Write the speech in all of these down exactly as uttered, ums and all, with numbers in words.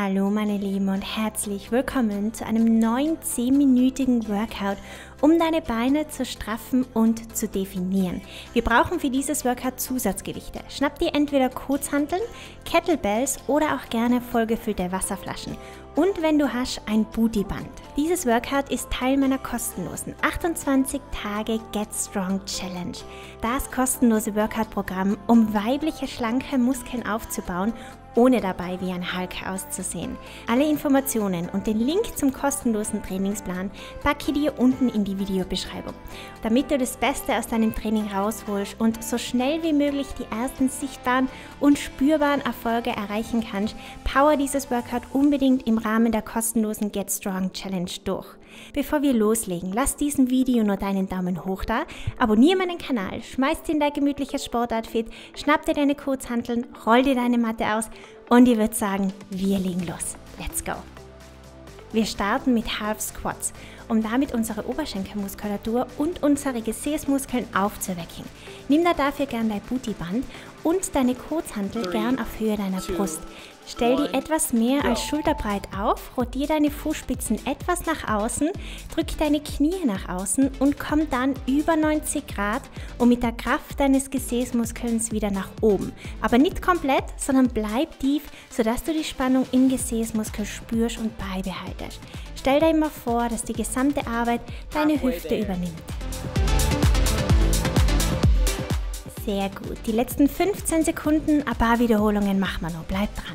Hallo meine Lieben und herzlich willkommen zu einem neuen zehnminütigen Workout, um deine Beine zu straffen und zu definieren. Wir brauchen für dieses Workout Zusatzgewichte. Schnapp dir entweder Kurzhanteln, Kettlebells oder auch gerne vollgefüllte Wasserflaschen. Und wenn du hast, ein Bootyband. Dieses Workout ist Teil meiner kostenlosen achtundzwanzig Tage Get Strong Challenge. Das kostenlose Workout-Programm, um weibliche, schlanke Muskeln aufzubauen, ohne dabei wie ein Hulk auszusehen. Alle Informationen und den Link zum kostenlosen Trainingsplan packe ich dir unten in die Videobeschreibung. Damit du das Beste aus deinem Training rausholst und so schnell wie möglich die ersten sichtbaren und spürbaren Erfolge erreichen kannst, power dieses Workout unbedingt im Rahmen der kostenlosen Get Strong Challenge durch. Bevor wir loslegen, lass diesem Video nur deinen Daumen hoch da, abonniere meinen Kanal, schmeiß dir in dein gemütliches Sportoutfit, schnapp dir deine Kurzhanteln, roll dir deine Matte aus und ich würde sagen, wir legen los. Let's go! Wir starten mit Half Squats, um damit unsere Oberschenkelmuskulatur und unsere Gesäßmuskeln aufzuwecken. Nimm da dafür gern dein Bootyband und deine Kurzhantel gern auf Höhe deiner Brust. Stell die etwas mehr als schulterbreit auf, rotiere deine Fußspitzen etwas nach außen, drück deine Knie nach außen und komm dann über neunzig Grad und mit der Kraft deines Gesäßmuskels wieder nach oben. Aber nicht komplett, sondern bleib tief, sodass du die Spannung im Gesäßmuskel spürst und beibehaltest. Stell dir immer vor, dass die gesamte Arbeit deine Hüfte übernimmt. Sehr gut. Die letzten fünfzehn Sekunden, ein paar Wiederholungen machen wir noch. Bleib dran.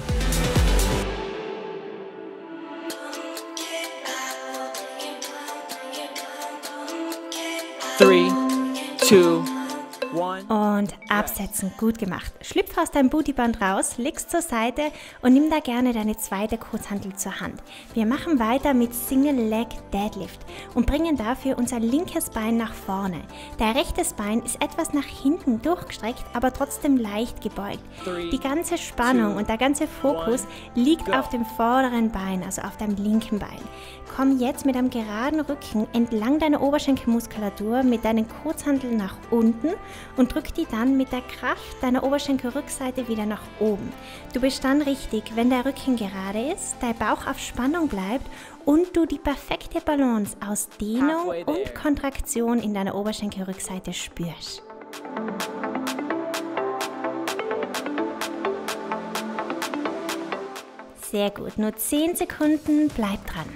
Three, two, one. Und absetzen, gut gemacht. Schlüpf aus deinem Bootyband raus, legst zur Seite und nimm da gerne deine zweite Kurzhantel zur Hand. Wir machen weiter mit Single Leg Deadlift und bringen dafür unser linkes Bein nach vorne. Dein rechtes Bein ist etwas nach hinten durchgestreckt, aber trotzdem leicht gebeugt. Die ganze Spannung und der ganze Fokus liegt auf dem vorderen Bein, also auf deinem linken Bein. Komm jetzt mit einem geraden Rücken entlang deiner Oberschenkelmuskulatur mit deinen Kurzhanteln nach unten und drück die dann mit der Kraft deiner Oberschenkelrückseite wieder nach oben. Du bist dann richtig, wenn der Rücken gerade ist, dein Bauch auf Spannung bleibt und du die perfekte Balance aus Dehnung und Kontraktion in deiner Oberschenkelrückseite spürst. Sehr gut, nur zehn Sekunden, bleib dran.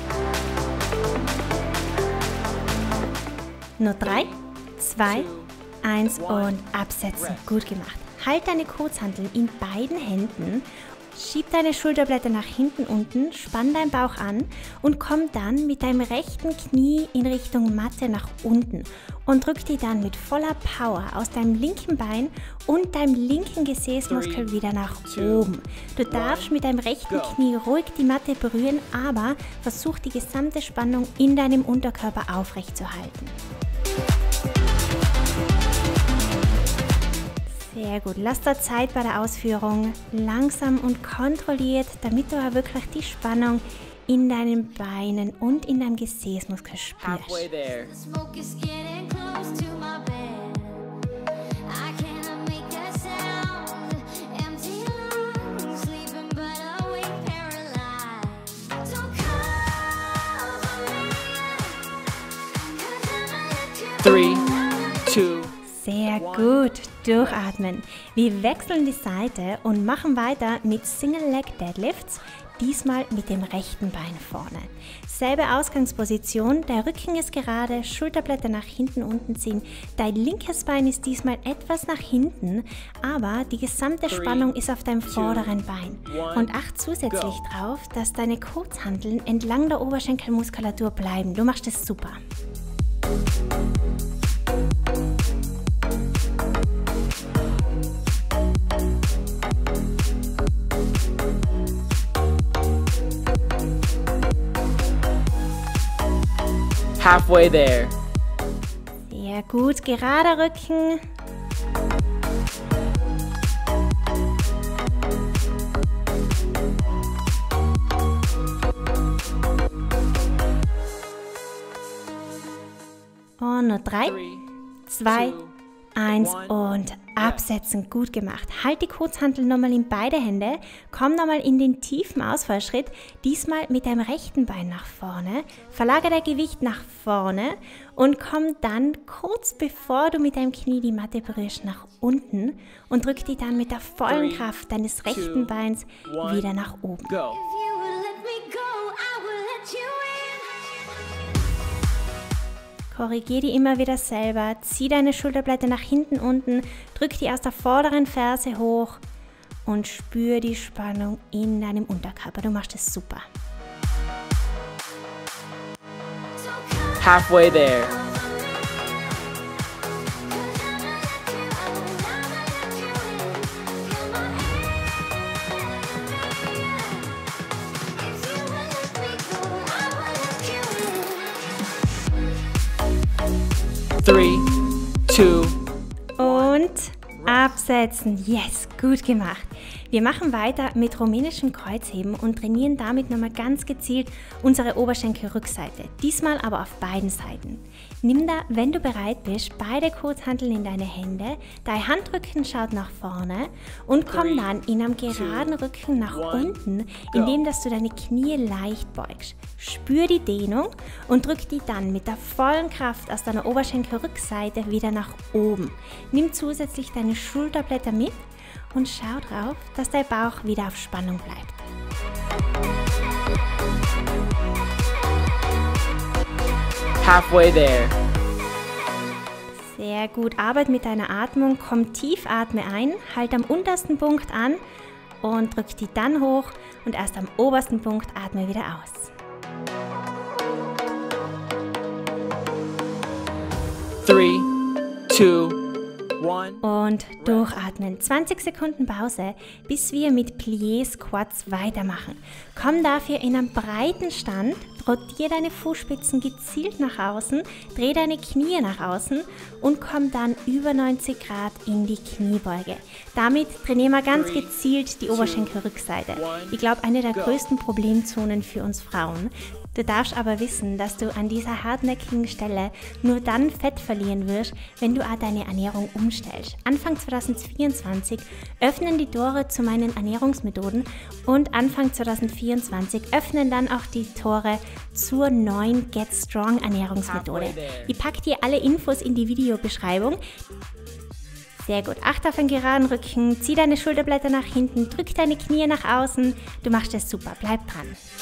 Nur drei, zwei, eins und absetzen. Gut gemacht. Halt deine Kurzhanteln in beiden Händen, schieb deine Schulterblätter nach hinten unten, spann deinen Bauch an und komm dann mit deinem rechten Knie in Richtung Matte nach unten und drück die dann mit voller Power aus deinem linken Bein und deinem linken Gesäßmuskel wieder nach oben. Du darfst mit deinem rechten Knie ruhig die Matte berühren, aber versuch die gesamte Spannung in deinem Unterkörper aufrecht zu halten. Sehr gut. Lass da Zeit bei der Ausführung, langsam und kontrolliert, damit du auch wirklich die Spannung in deinen Beinen und in deinem Gesäßmuskel spürst. Three, two. Sehr gut, durchatmen. Wir wechseln die Seite und machen weiter mit Single Leg Deadlifts, diesmal mit dem rechten Bein vorne. Selbe Ausgangsposition, der Rücken ist gerade, Schulterblätter nach hinten unten ziehen, dein linkes Bein ist diesmal etwas nach hinten, aber die gesamte Spannung ist auf deinem vorderen Bein. Und acht zusätzlich drauf, dass deine Kurzhanteln entlang der Oberschenkelmuskulatur bleiben. Du machst es super. Halfway there. Sehr gut, gerader Rücken. Und nur drei, zwei, eins und absetzen. Gut gemacht. Halt die Kurzhantel nochmal in beide Hände. Komm nochmal in den tiefen Ausfallschritt. Diesmal mit deinem rechten Bein nach vorne. Verlagere dein Gewicht nach vorne und komm dann kurz bevor du mit deinem Knie die Matte berührst nach unten und drück die dann mit der vollen Kraft deines rechten Beins wieder nach oben. Go. Korrigier die immer wieder selber, zieh deine Schulterblätter nach hinten unten, drück die aus der vorderen Ferse hoch und spür die Spannung in deinem Unterkörper. Du machst es super. Halfway there. Three, two, und absetzen. Yes, gut gemacht. Wir machen weiter mit rumänischem Kreuzheben und trainieren damit nochmal ganz gezielt unsere Oberschenkelrückseite. Diesmal aber auf beiden Seiten. Nimm da, wenn du bereit bist, beide Kurzhanteln in deine Hände, dein Handrücken schaut nach vorne und komm dann in einem geraden Rücken nach unten, indem dass du deine Knie leicht beugst. Spür die Dehnung und drück die dann mit der vollen Kraft aus deiner Oberschenkelrückseite wieder nach oben. Nimm zusätzlich deine Schulterblätter mit und schau drauf, dass dein Bauch wieder auf Spannung bleibt. halfway there. Sehr gut. Arbeit mit deiner Atmung. Komm tief, atme ein, halt am untersten Punkt an und drück die dann hoch und erst am obersten Punkt atme wieder aus. Three, two, one. Und durchatmen. zwanzig Sekunden Pause, bis wir mit Plié-Squats weitermachen. Komm dafür in einen breiten Stand, rotiere deine Fußspitzen gezielt nach außen, dreh deine Knie nach außen und komm dann über neunzig Grad in die Kniebeuge. Damit trainieren wir ganz gezielt die Oberschenkelrückseite. Ich glaube, eine der größten Problemzonen für uns Frauen. Du darfst aber wissen, dass du an dieser hartnäckigen Stelle nur dann Fett verlieren wirst, wenn du auch deine Ernährung umstellst. Anfang zweitausendvierundzwanzig öffnen die Tore zu meinen Ernährungsmethoden und Anfang zweitausendvierundzwanzig öffnen dann auch die Tore zur neuen Get Strong Ernährungsmethode. Ich packe dir alle Infos in die Videobeschreibung. Sehr gut. Achte auf einen geraden Rücken, zieh deine Schulterblätter nach hinten, drück deine Knie nach außen. Du machst es super. Bleib dran.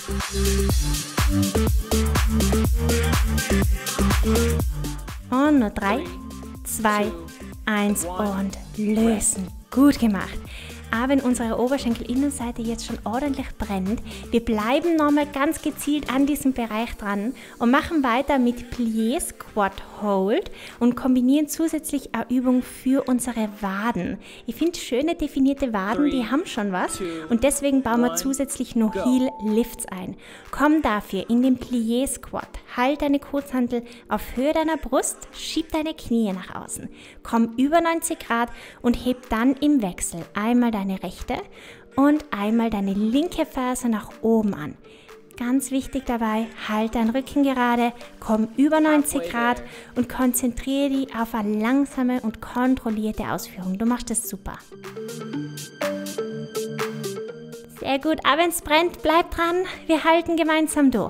Und nur drei, zwei, eins und lösen. Gut gemacht. Aber wenn unsere Oberschenkelinnenseite jetzt schon ordentlich brennt, wir bleiben nochmal ganz gezielt an diesem Bereich dran und machen weiter mit Plié Squat Hold und kombinieren zusätzlich eine Übung für unsere Waden. Ich finde, schöne definierte Waden, die haben schon was und deswegen bauen wir zusätzlich noch Heel Lifts ein. Komm dafür in den Plié Squat, halt deine Kurzhantel auf Höhe deiner Brust, schieb deine Knie nach außen, komm über neunzig Grad und heb dann im Wechsel einmal deine rechte und einmal deine linke Ferse nach oben an. Ganz wichtig dabei, halt deinen Rücken gerade, komm über neunzig Grad und konzentriere dich auf eine langsame und kontrollierte Ausführung. Du machst das super. Sehr gut, aber wenn es brennt, bleib dran. Wir halten gemeinsam durch.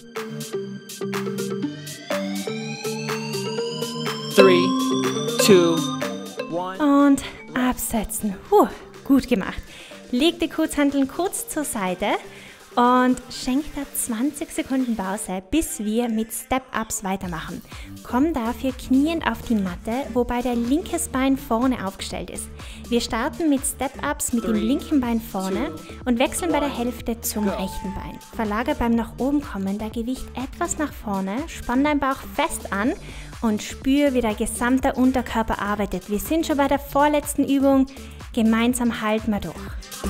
Three, two, one. Und absetzen. Puh, gut gemacht. Leg die Kurzhanteln kurz zur Seite und schenk da zwanzig Sekunden Pause, bis wir mit Step-Ups weitermachen. Komm dafür kniend auf die Matte, wobei dein linkes Bein vorne aufgestellt ist. Wir starten mit Step-Ups mit dem linken Bein vorne und wechseln bei der Hälfte zum rechten Bein. Verlager beim nach oben kommen dein Gewicht etwas nach vorne, spann deinen Bauch fest an und spür, wie der gesamte Unterkörper arbeitet. Wir sind schon bei der vorletzten Übung. Gemeinsam halten wir durch.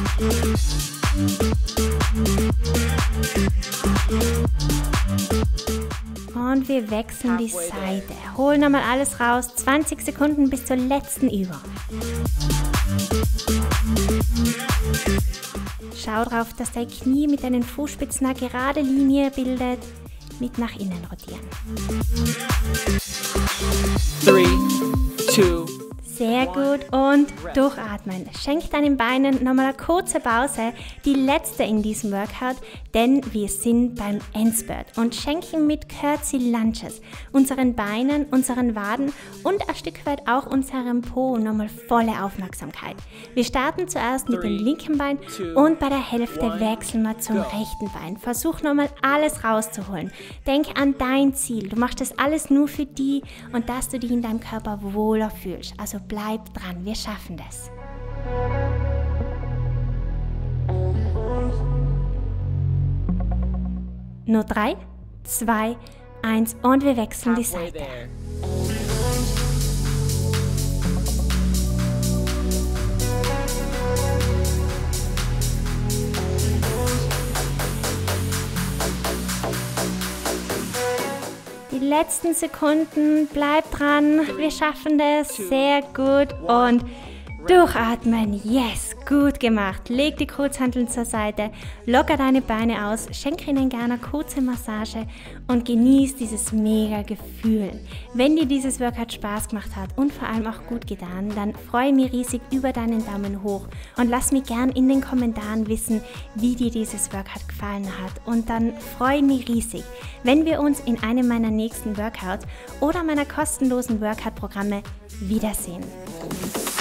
Und wir wechseln die Seite. Hol nochmal alles raus. zwanzig Sekunden bis zur letzten Übung. Schau drauf, dass dein Knie mit deinen Fußspitzen eine gerade Linie bildet. Mit nach innen rotieren. Three, two. Sehr gut und durchatmen. Schenk deinen Beinen nochmal eine kurze Pause, die letzte in diesem Workout, denn wir sind beim Endspurt und schenken mit Curtsy Lunges unseren Beinen, unseren Waden und ein Stück weit auch unserem Po nochmal volle Aufmerksamkeit. Wir starten zuerst mit dem linken Bein und bei der Hälfte wechseln wir zum rechten Bein. Versuch nochmal alles rauszuholen. Denk an dein Ziel. Du machst das alles nur für dich und dass du dich in deinem Körper wohler fühlst. Also bleib dran, wir schaffen das. Nur drei, zwei, eins und wir wechseln die Seite. Die letzten Sekunden, bleib dran, wir schaffen das, sehr gut und durchatmen, yes, gut gemacht. Leg die Kurzhanteln zur Seite, locker deine Beine aus, schenk ihnen gerne eine kurze Massage und genieß dieses mega Gefühl. Wenn dir dieses Workout Spaß gemacht hat und vor allem auch gut getan, dann freue ich mich riesig über deinen Daumen hoch und lass mich gern in den Kommentaren wissen, wie dir dieses Workout gefallen hat. Und dann freue ich mich riesig, wenn wir uns in einem meiner nächsten Workouts oder meiner kostenlosen Workout-Programme wiedersehen.